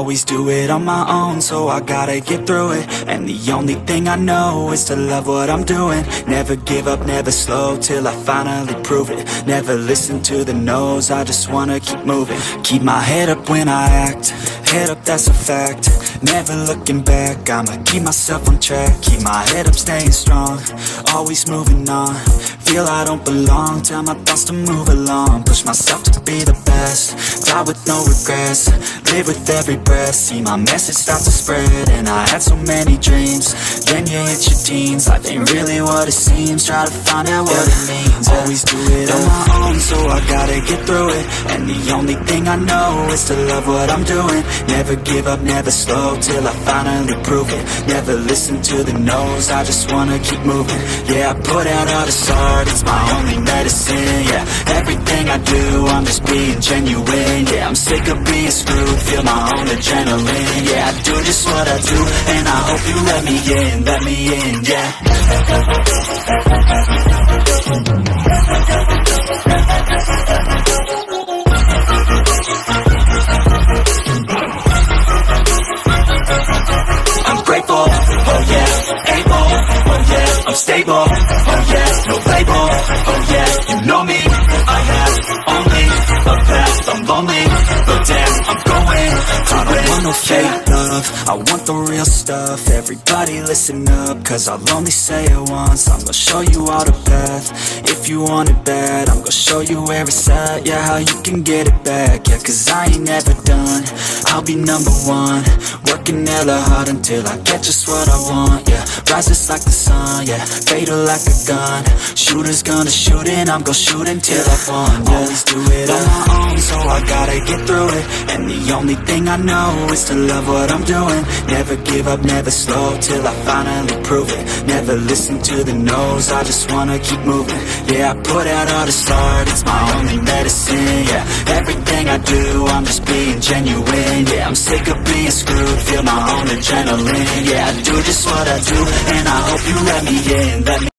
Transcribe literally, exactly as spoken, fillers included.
always do it on my own, so I gotta get through it. And the only thing I know is to love what I'm doing. Never give up, never slow, till I finally prove it. Never listen to the no's, I just wanna keep moving. Keep my head up when I act, head up, that's a fact. Never looking back, I'ma keep myself on track. Keep my head up, staying strong, always moving on. Feel I don't belong, tell my thoughts to move along. Push myself to be the best, die with no regrets. Live with every breath, see my message start to spread. And I had so many dreams, then you hit your teens. Life ain't really what it seems, try to find out what it means. Always do it on my own, so I gotta get through it. And the only thing I know is to love what I'm doing. Never give up, never slow, till I finally prove it. Never listen to the no's, I just wanna keep moving. Yeah, I put out all this art, it's my only medicine. Yeah, everything I do, I'm just being genuine. Yeah, I'm sick of being screwed, feel my own adrenaline. Yeah, I do just what I do, and I hope you let me in, let me in, yeah. I'm grateful, oh yeah, able, oh yeah, I'm stable, oh yeah, no label, oh yeah, you know me, I have only a past, I'm lonely, but damn, I'm going to I don't want no fake love, I want the real stuff. Everybody listen up, cause I'll only say it once. I'm gonna show you all the path, if you want it bad. I'm gonna show you where it's at, yeah, how you can get it back. Yeah, cause I ain't never done, I'll be number one. Working hella hard until I get just what I want, yeah. Rises like the sun, yeah, fatal like a gun. Shooter's gonna shoot and I'm gonna shoot until I won, yeah. Always do it on my own, so I gotta get through it. And the only thing I know is to love what I'm doing. Never give up, never slow, till I finally prove it. Never listen to the no's, I just wanna keep moving. Yeah, I put out all this art, it's my only medicine. Yeah, everything I do, I'm just being genuine. Yeah, I'm sick of being screwed, feel my own adrenaline. Yeah, I do just what I do, and I hope you let me in, let me